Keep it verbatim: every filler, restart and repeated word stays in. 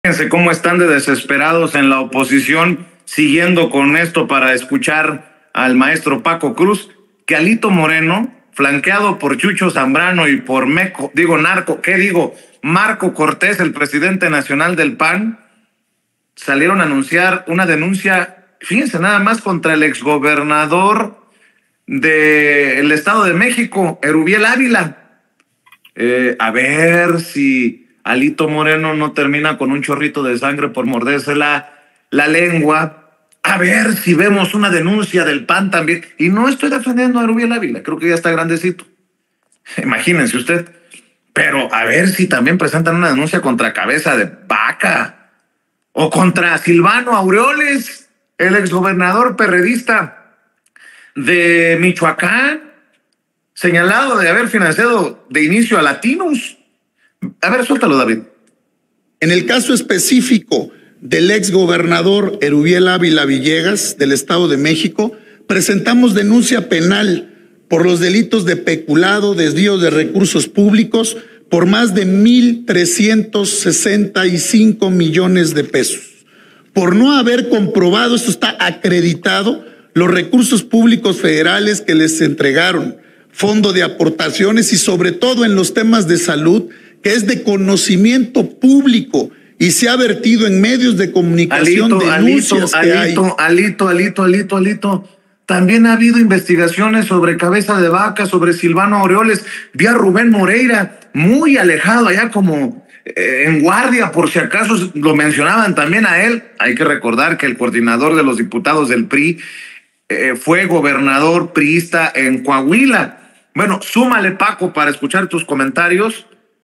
Fíjense cómo están de desesperados en la oposición, siguiendo con esto para escuchar al maestro Paco Cruz, que Alito Moreno, flanqueado por Chucho Zambrano y por Meco, digo Narco, ¿qué digo? Marco Cortés, el presidente nacional del P A N, salieron a anunciar una denuncia, fíjense nada más, contra el exgobernador del Estado de México, Erubiel Ávila. Eh, a ver si Alito Moreno no termina con un chorrito de sangre por morderse la, la lengua. A ver si vemos una denuncia del P A N también. Y no estoy defendiendo a Erubiel Ávila, creo que ya está grandecito. Imagínense usted. Pero a ver si también presentan una denuncia contra Cabeza de Vaca o contra Silvano Aureoles, el exgobernador perredista de Michoacán, señalado de haber financiado de inicio a Latinos. A ver, suéltalo, David. En el caso específico del exgobernador Erubiel Ávila Villegas del Estado de México, presentamos denuncia penal por los delitos de peculado, desvío de recursos públicos por más de mil trescientos sesenta y cinco millones de pesos. Por no haber comprobado, esto está acreditado, los recursos públicos federales que les entregaron, fondo de aportaciones y sobre todo en los temas de salud, que es de conocimiento público y se ha vertido en medios de comunicación Alito, denuncias Alito, que Alito, hay. Alito, Alito, Alito, Alito. También ha habido investigaciones sobre Cabeza de Vaca, sobre Silvano Aureoles. Vi a Rubén Moreira muy alejado allá como eh, en guardia, por si acaso lo mencionaban también a él. Hay que recordar que el coordinador de los diputados del P R I eh, fue gobernador priista en Coahuila. Bueno, súmale, Paco, para escuchar tus comentarios.